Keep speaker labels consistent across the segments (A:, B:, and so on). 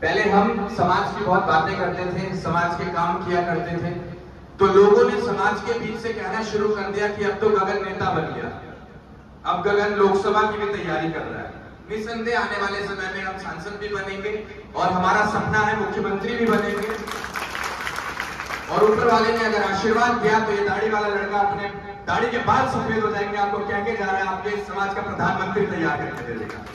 A: पहले हम समाज की बहुत बातें करते थे, समाज के काम किया करते थे, तो लोगों ने समाज के बीच से कहना शुरू कर दिया कि अब तो गगन नेता बन गया, अब गगन लोकसभा की भी तैयारी कर रहा है। निसंदेह आने वाले समय में हम सांसद भी बनेंगे और हमारा सपना है मुख्यमंत्री भी बनेंगे। और ऊपर वाले ने अगर आशीर्वाद दिया तो ये दाढ़ी वाला लड़का अपने दाढ़ी के बाल सफेद हो जाएंगे, आपको कह के जा रहा है, आपके समाज का प्रधानमंत्री तैयार करके दे देगा।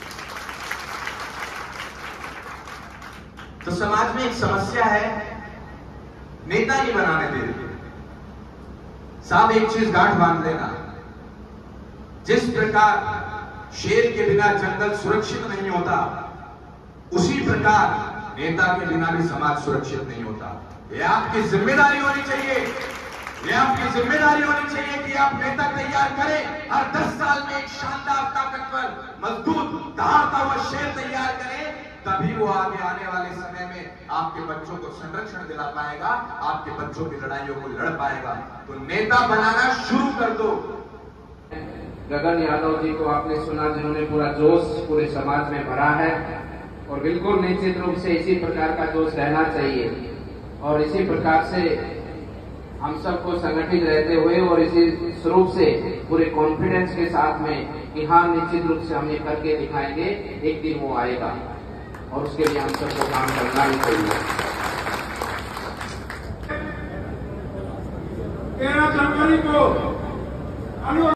A: तो समाज में एक समस्या है, नेता नहीं बनाने दे रही। साहब एक चीज गांठ बांध लेना, जिस प्रकार शेर के बिना जंगल सुरक्षित नहीं होता, उसी प्रकार नेता के बिना भी समाज सुरक्षित नहीं होता। ये आपकी जिम्मेदारी होनी चाहिए, ये आपकी जिम्मेदारी होनी चाहिए कि आप नेता तैयार करें, हर 10 साल में एक शानदार, ताकतवर, मजबूत, दहाड़ता हुआ शेर तैयार करें, तभी वो आगे आने वाले समय में आपके बच्चों को संरक्षण दिला पाएगा, आपके बच्चों की लड़ाइयों को लड़ पाएगा। तो नेता बनाना शुरू कर दो।
B: गगन यादव जी को आपने सुना, जिन्होंने पूरा जोश पूरे समाज में भरा है, और बिल्कुल निश्चित रूप से इसी प्रकार का जोश रहना चाहिए, और इसी प्रकार से हम सबको संगठित रहते हुए और इसी स्वरूप से पूरे कॉन्फिडेंस के साथ में कि हाँ निश्चित रूप से हम ये करके दिखाएंगे, एक दिन वो आएगा, और उसके लिए हम सबको काम करना ही चाहिए।
C: 13 जनवरी को